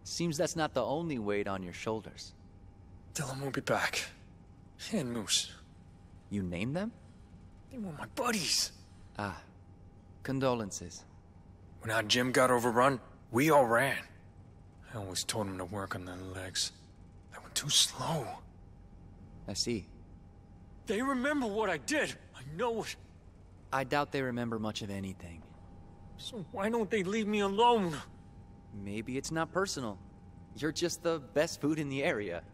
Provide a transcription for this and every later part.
Seems that's not the only weight on your shoulders. Dylan won't be back. And Moose. You named them? They were my buddies. Ah. Condolences. When our gym got overrun, we all ran. I always told them to work on their legs. They were too slow. I see. They remember what I did. I know it. I doubt they remember much of anything. So why don't they leave me alone? Maybe it's not personal. You're just the best food in the area.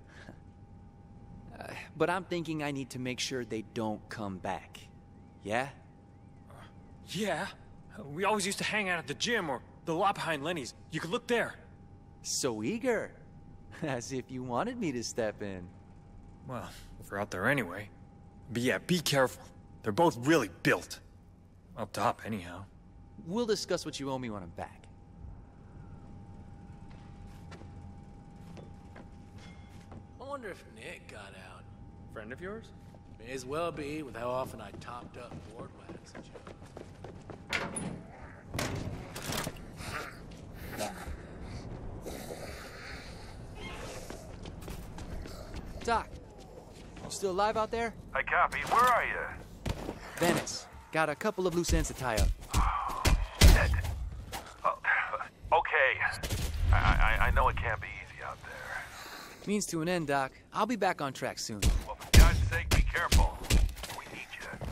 But I'm thinking I need to make sure they don't come back. Yeah? Yeah. We always used to hang out at the gym or the lot behind Lenny's. You could look there. So eager. As if you wanted me to step in. Well, if we're out there anyway. But yeah, be careful. They're both really built. Up top, anyhow. We'll discuss what you owe me when I'm back. I wonder if Nick got out. Friend of yours? May as well be with how often I topped up board wax and Doc, you still alive out there? I copy. Where are you? Venice. Got a couple of loose ends to tie up. Shit. Oh, okay. I know it can't be easy out there. Means to an end, Doc. I'll be back on track soon. Well, for God's sake, be careful. We need you.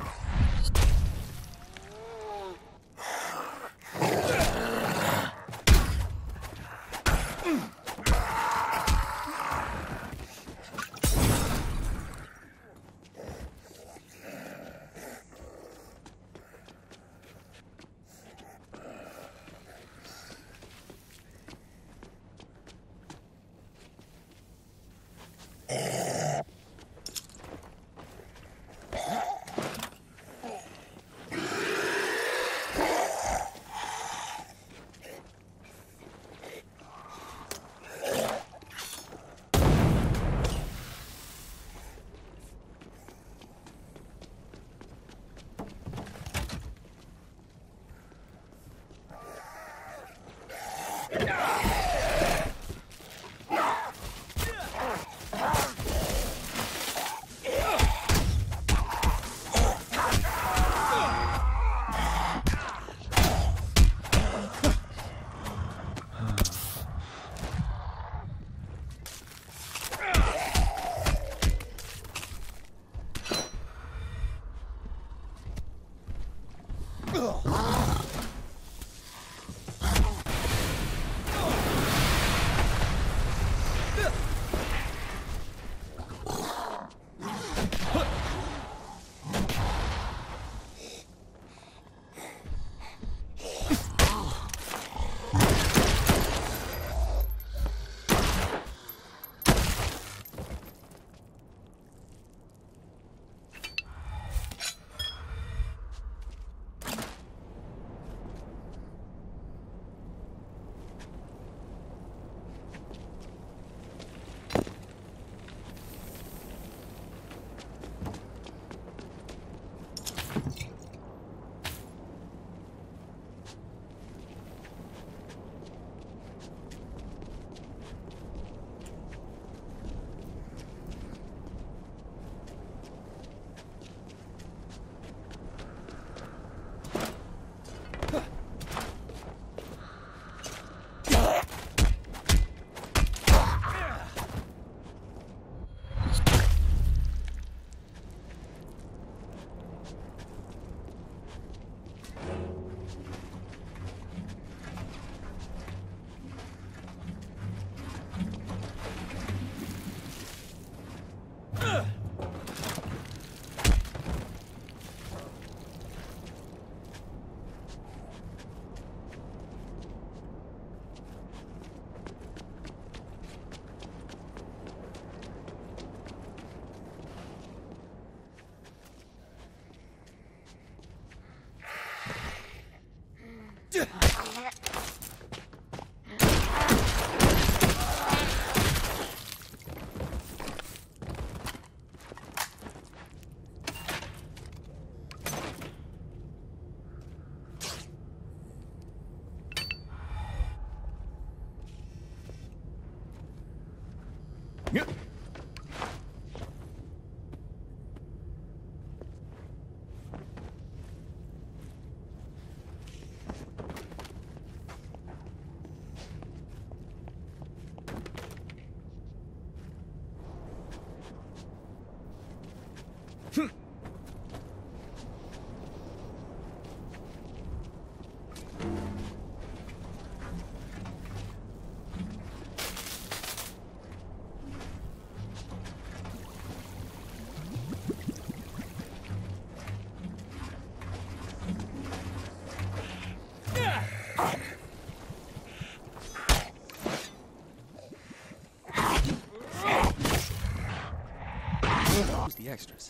Who's the extras?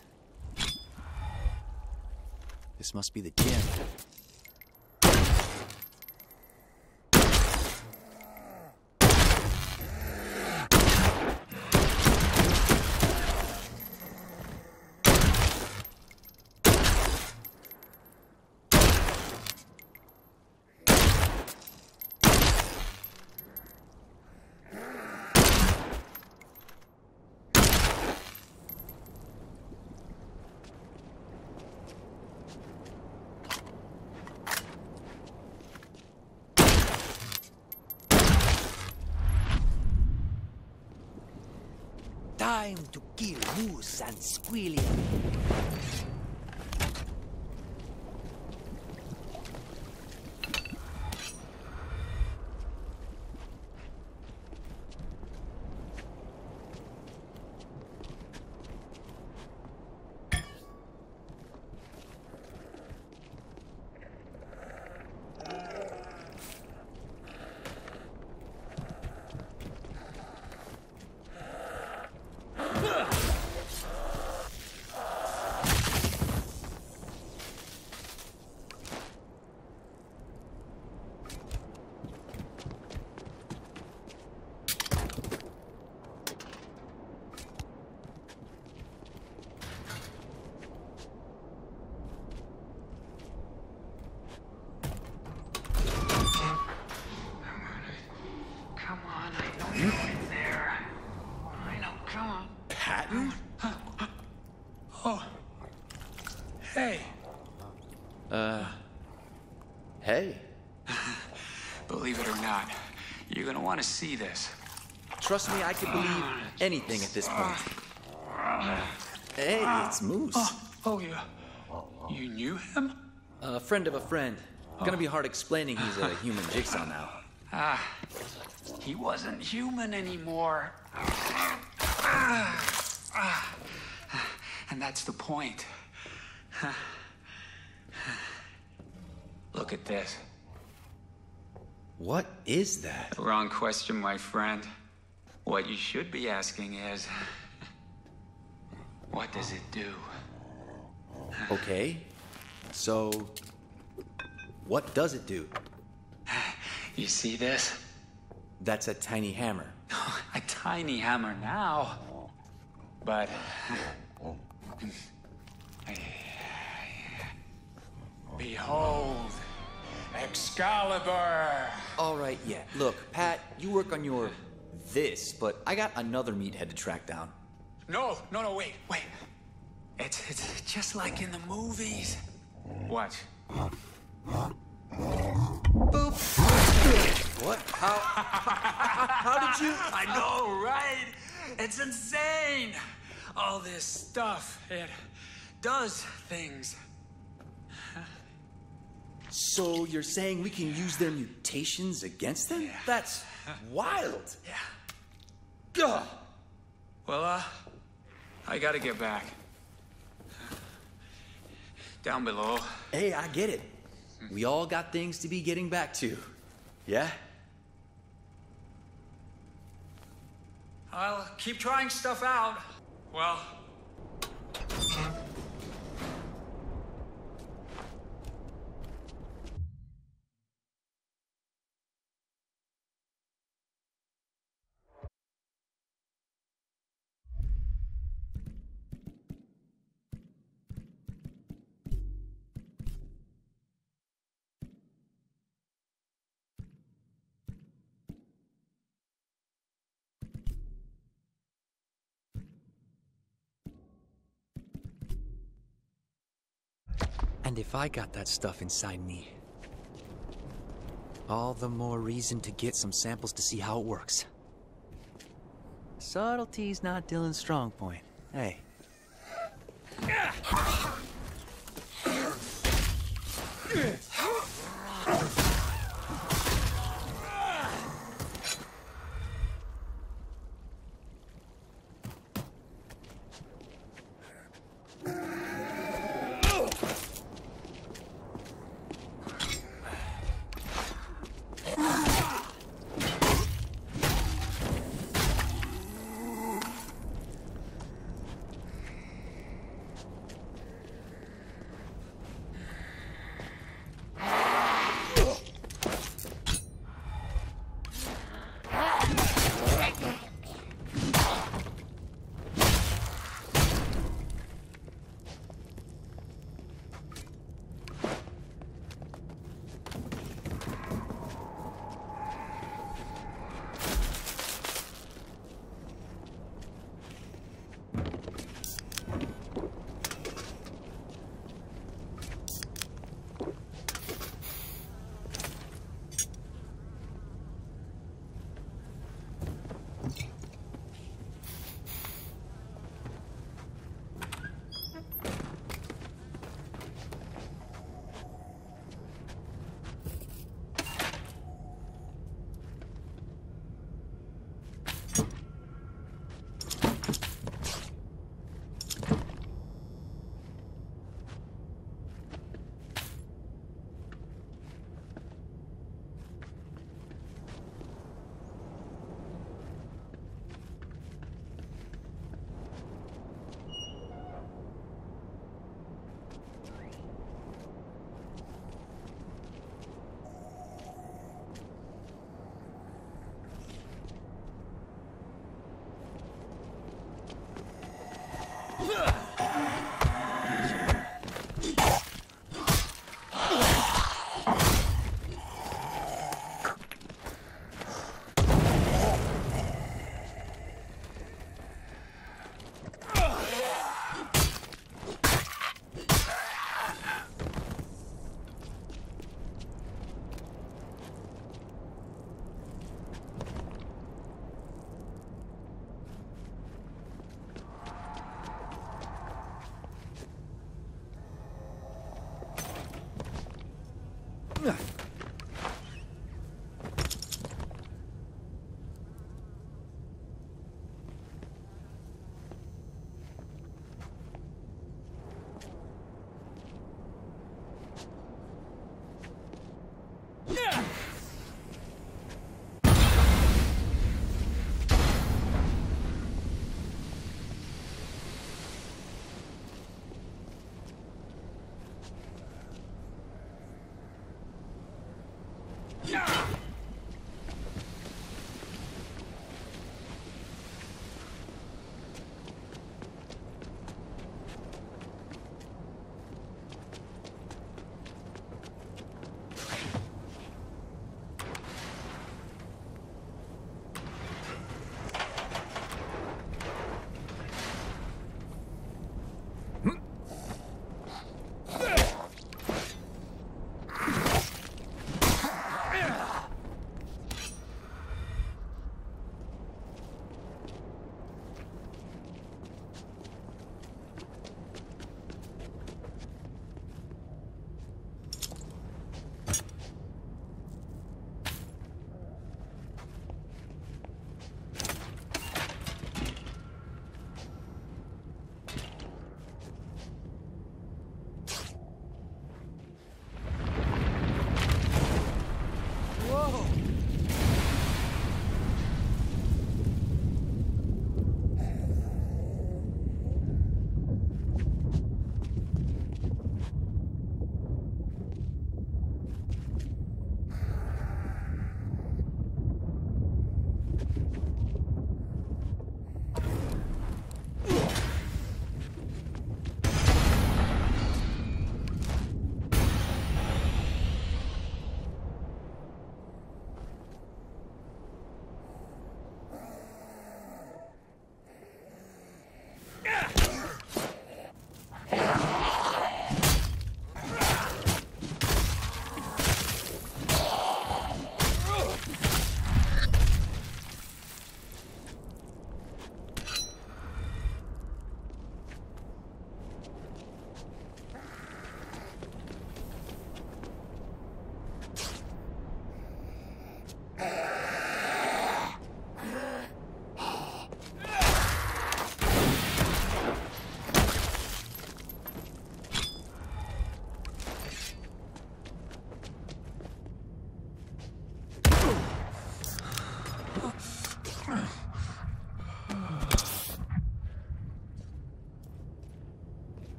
This must be the gym. Time to kill Moose and Squilliam. Hey. Hey. Believe it or not, you're gonna want to see this. Trust me, I could believe anything at this point. Hey, it's Moose. Oh, yeah. You knew him? A friend of a friend. Gonna be hard explaining he's a human Jigsaw now. He wasn't human anymore. And that's the point. Look at this. What is that? Wrong question, my friend. What you should be asking is, what does it do? Okay. So, what does it do? You see this? That's a tiny hammer. A tiny hammer now. But... behold, Excalibur! All right, yeah. Look, Pat, you work on your this, but I got another meathead to track down. No, wait. It's just like in the movies. Watch. Boop. What? How did you? I know, right? It's insane. All this stuff, it does things. So you're saying we can use their mutations against them? Yeah. That's wild. Yeah. Gah! Well, I gotta get back. Down below. Hey, I get it. We all got things to be getting back to. Yeah? I'll keep trying stuff out. Well... And if I got that stuff inside me, all the more reason to get some samples to see how it works. Subtlety's not Dylan's strong point. Hey.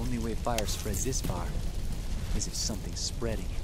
only way fire spreads this far is if something's spreading it.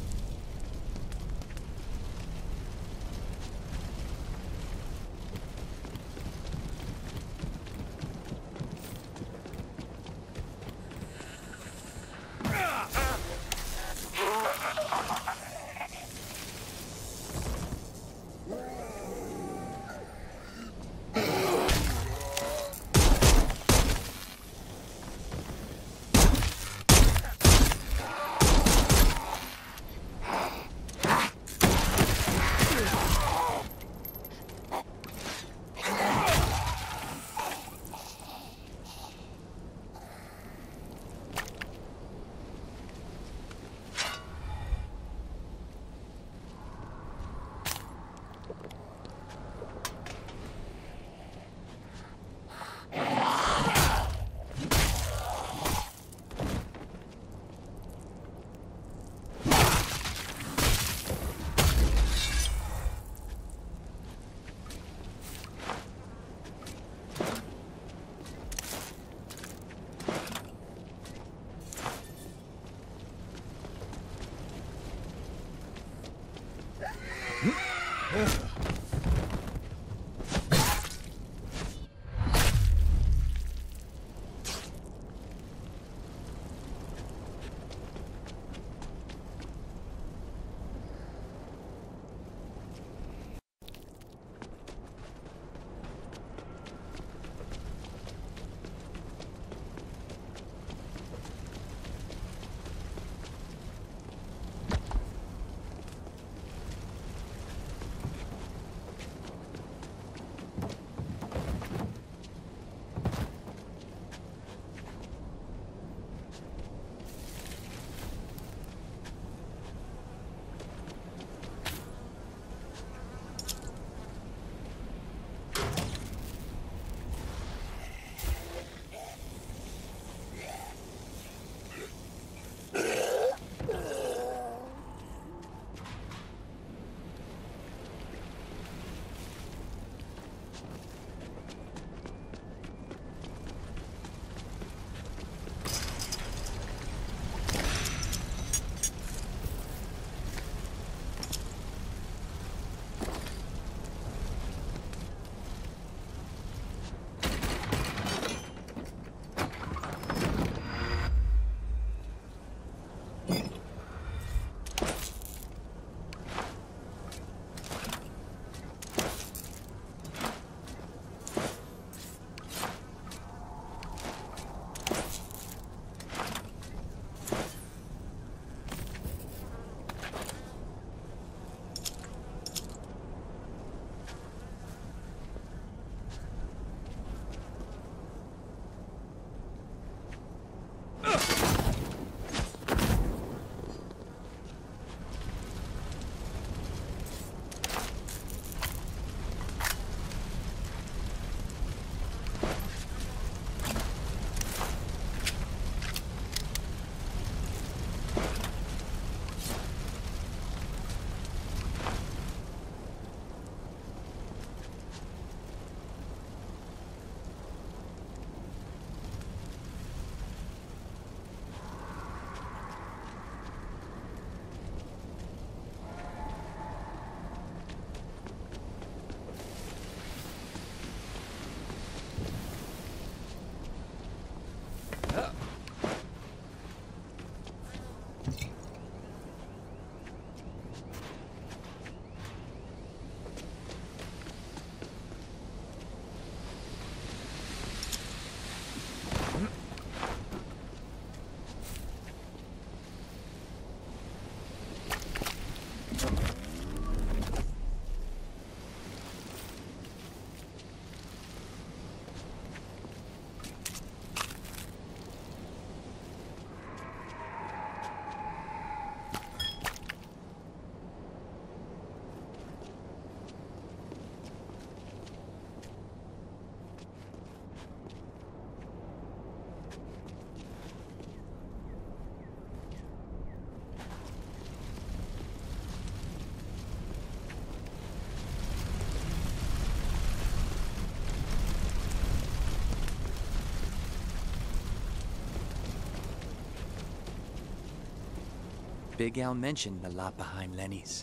Big Al mentioned the lot behind Lenny's.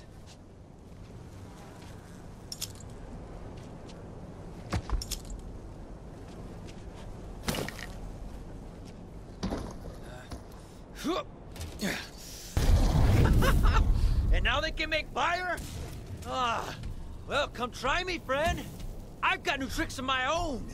And now they can make fire? Well, come try me, friend. I've got new tricks of my own.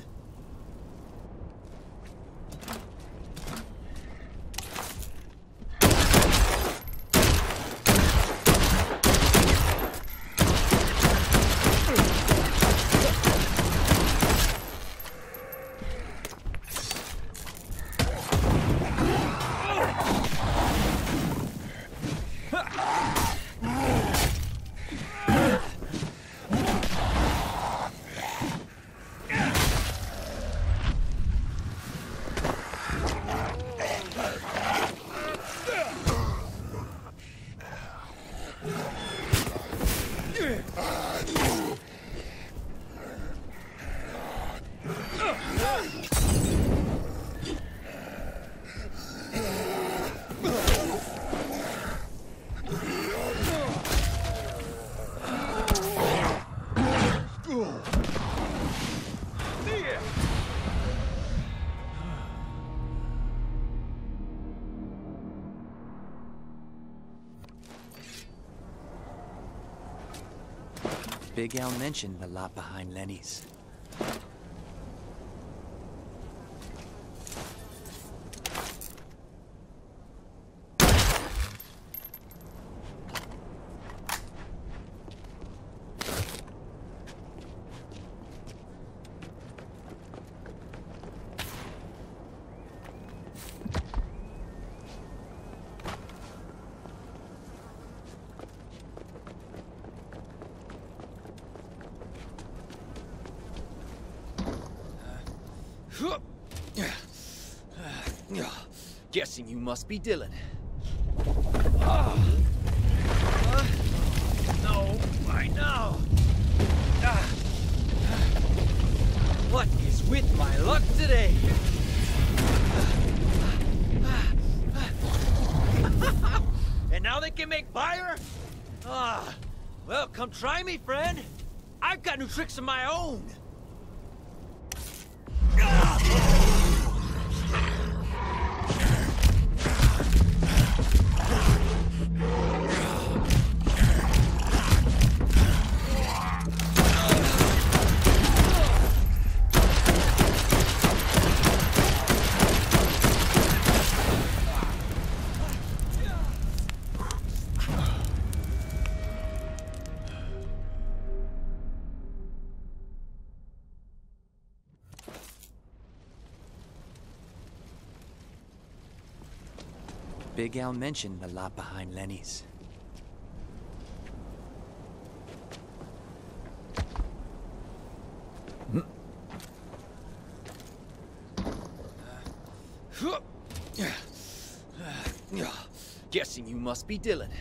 Big Al mentioned the lot behind Lenny's. Guessing you must be Dylan. No, I know. What is with my luck today? And now they can make fire? Well, come try me, friend. I've got new tricks of my own. Big Al mentioned the lot behind Lenny's. Guessing you must be Dylan.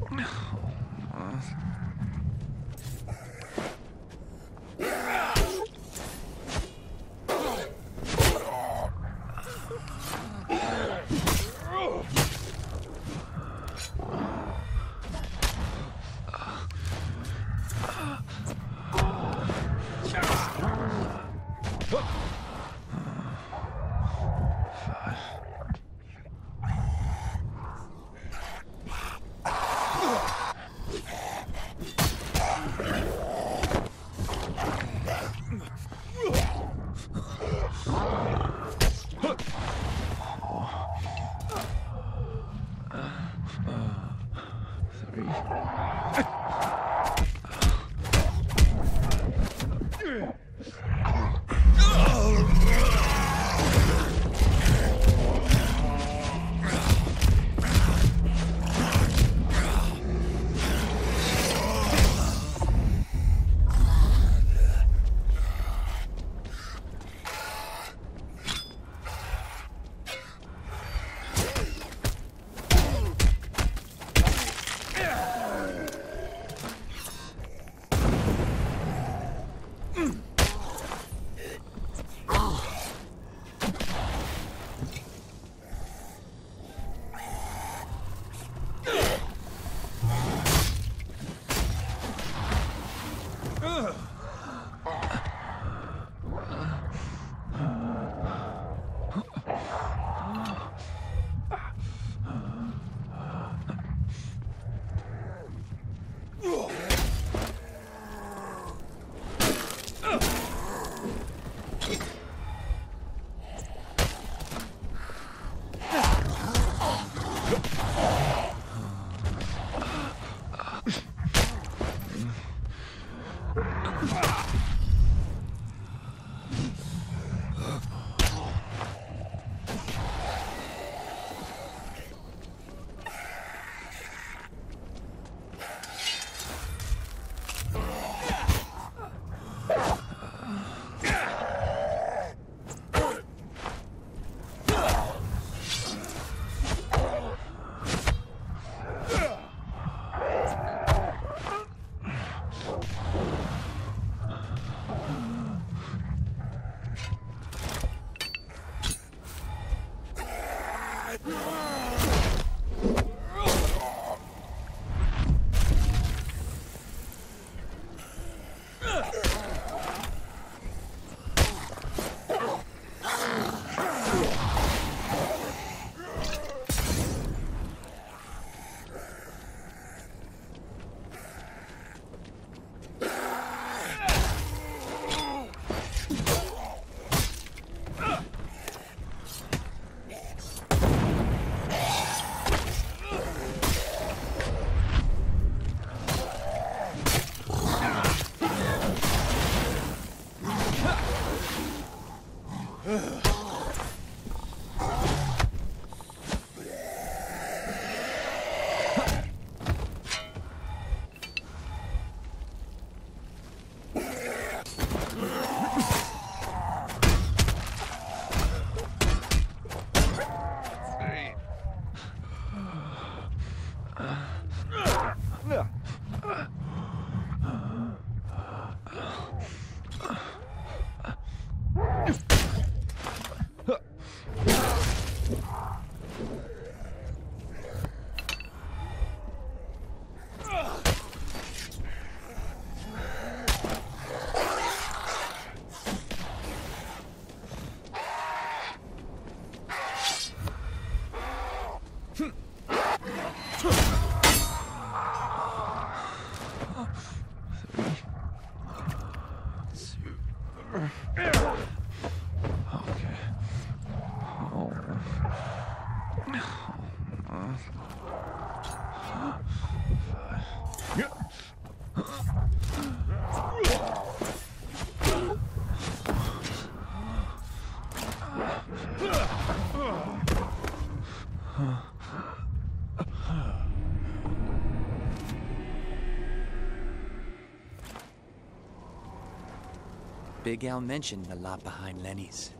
Big Al mentioned the lot behind Lenny's.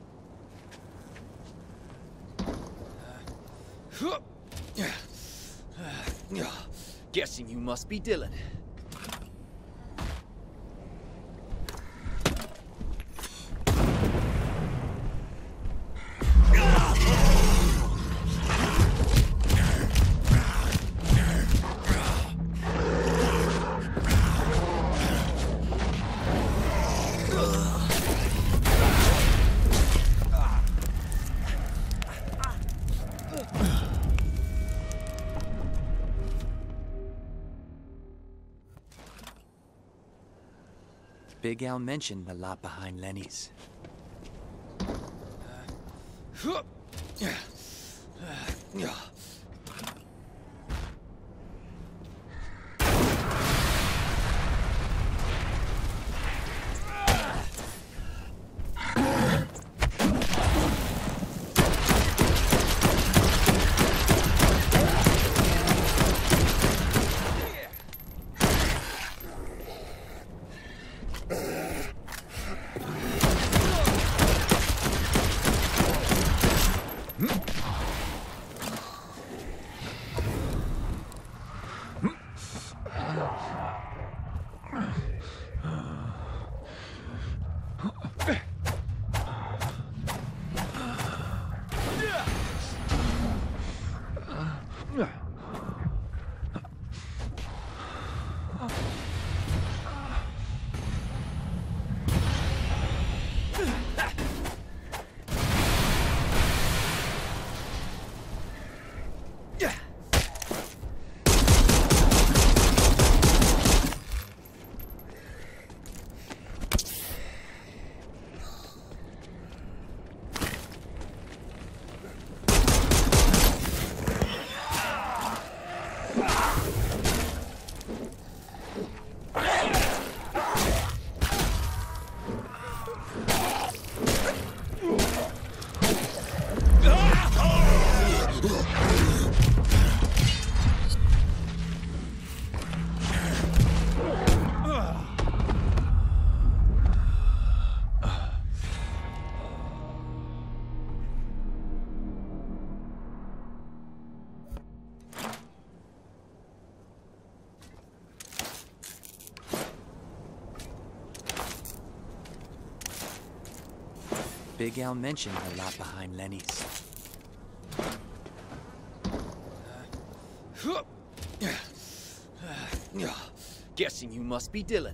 Guessing you must be Dylan. Big Al mentioned the lot behind Lenny's. Big Al mentioned the lot behind Lenny's. Guessing you must be Dylan.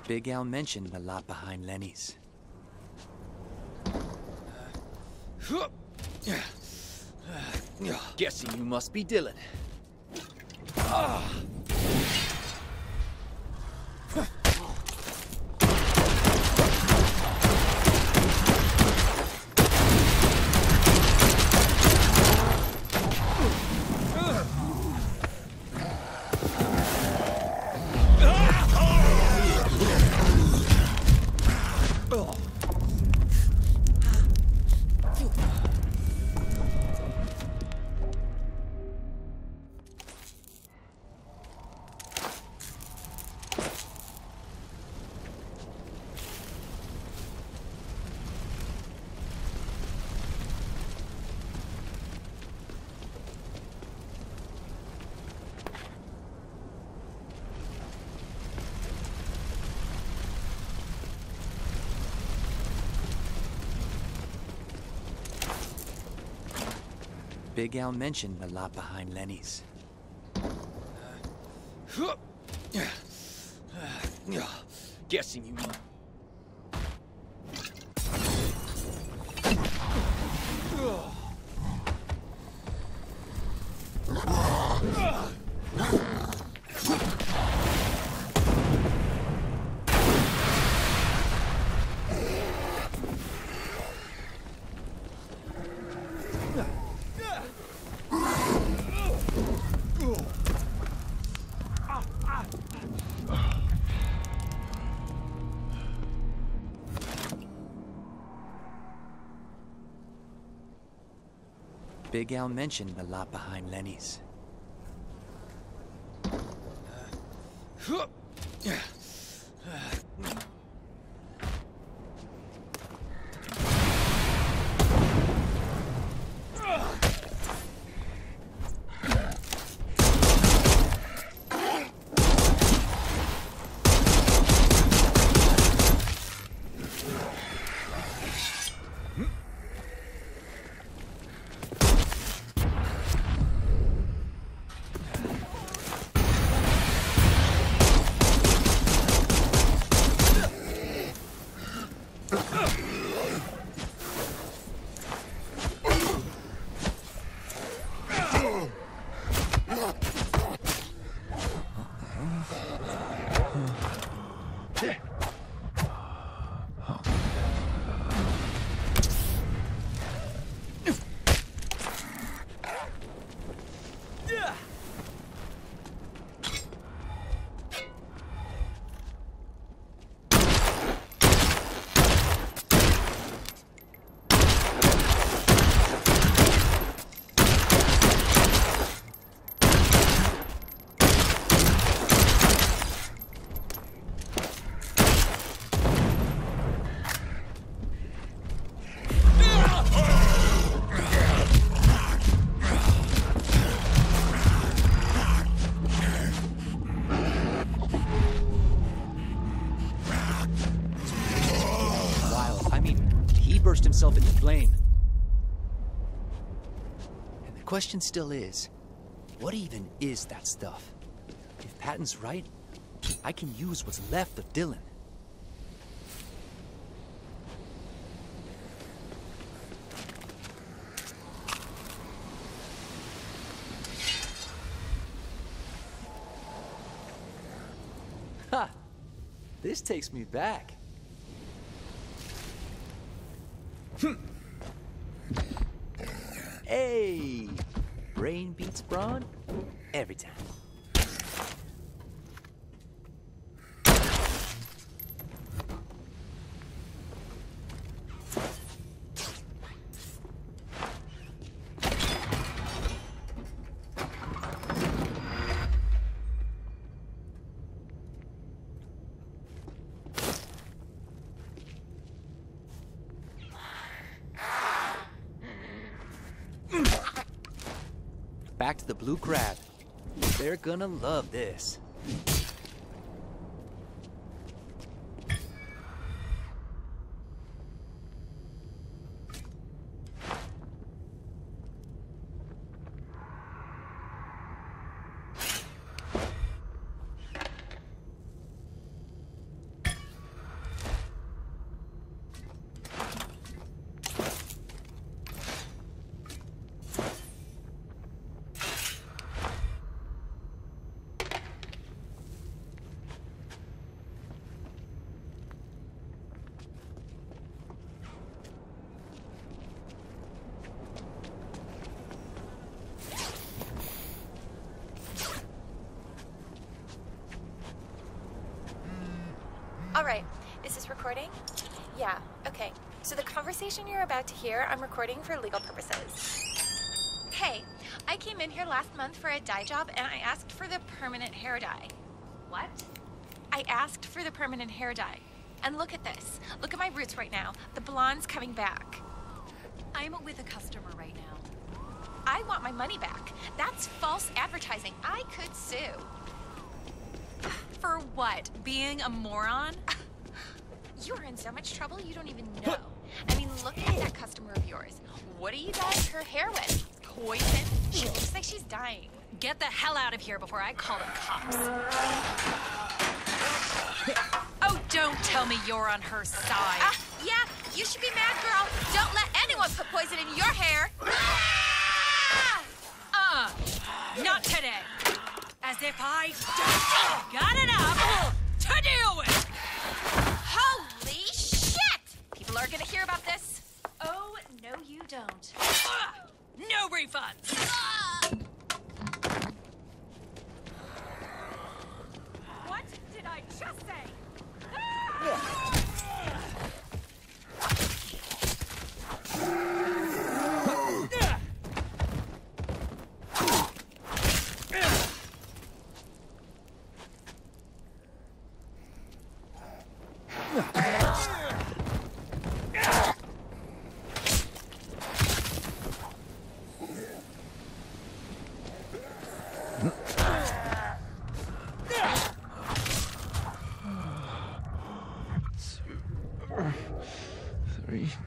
Big Al mentioned the lot behind Lenny's. Guessing you must be Dylan. Big Al mentioned the lot behind Lenny's. Guessing you must. Big Al mentioned the lot behind Lenny's. Burst himself into flame. And the question still is, what even is that stuff? If Patton's right, I can use what's left of Dylan. Ha! This takes me back. Hey! Brain beats brawn? Every time. Back to the Blue Crab. They're gonna love this. right. Is this recording? Yeah, okay. So the conversation you're about to hear, I'm recording for legal purposes. Hey, I came in here last month for a dye job and I asked for the permanent hair dye. What? I asked for the permanent hair dye. And look at this. Look at my roots right now. The blonde's coming back. I'm with a customer right now. I want my money back. That's false advertising. I could sue. For what? Being a moron? You're in so much trouble you don't even know. I mean, look at that customer of yours. What do you dye her hair with? Poison? She looks like she's dying. Get the hell out of here before I call the cops. Oh, don't tell me you're on her side. Yeah, you should be mad, girl. Don't let anyone put poison in your hair. Not today. As if I don't got enough to deal with. Holy shit! People are gonna hear about this. Oh, no you don't. No refunds. What did I just say? Three.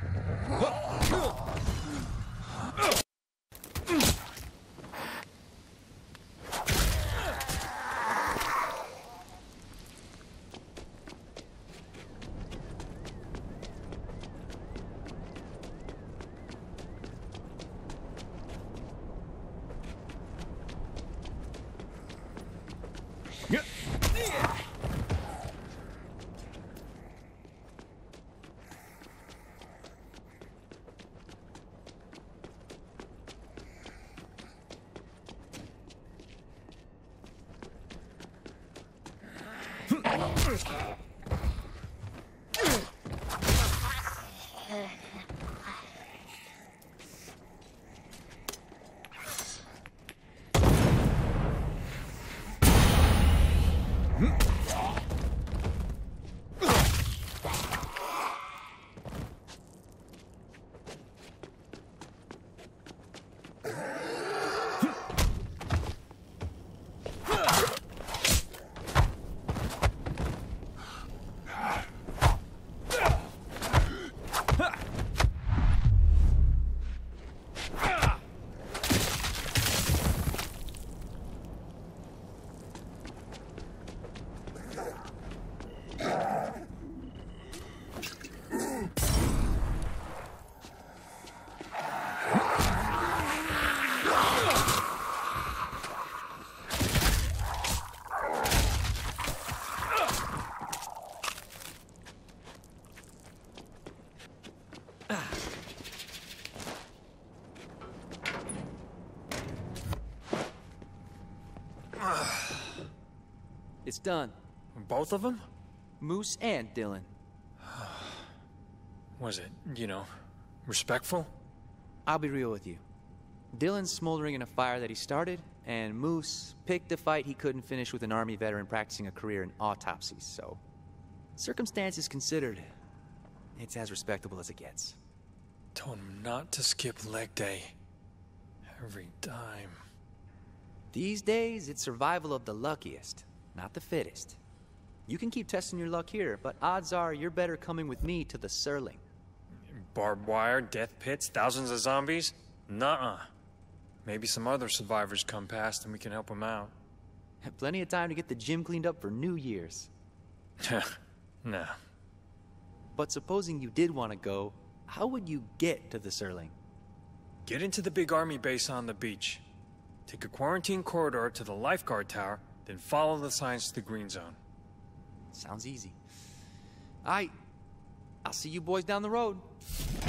It's done. Both of them? Moose and Dylan. Was it, respectful? I'll be real with you. Dylan's smoldering in a fire that he started, and Moose picked a fight he couldn't finish with an Army veteran practicing a career in autopsies, so... circumstances considered, it's as respectable as it gets. Told him not to skip leg day. Every dime. These days, it's survival of the luckiest, not the fittest. You can keep testing your luck here, but odds are you're better coming with me to the Serling. Barbed wire, death pits, thousands of zombies? Nuh-uh. Maybe some other survivors come past and we can help them out. Plenty of time to get the gym cleaned up for New Year's. No. But supposing you did want to go, how would you get to the Serling? Get into the big army base on the beach. Take a quarantine corridor to the lifeguard tower, then follow the signs to the green zone. Sounds easy. I'll see you boys down the road.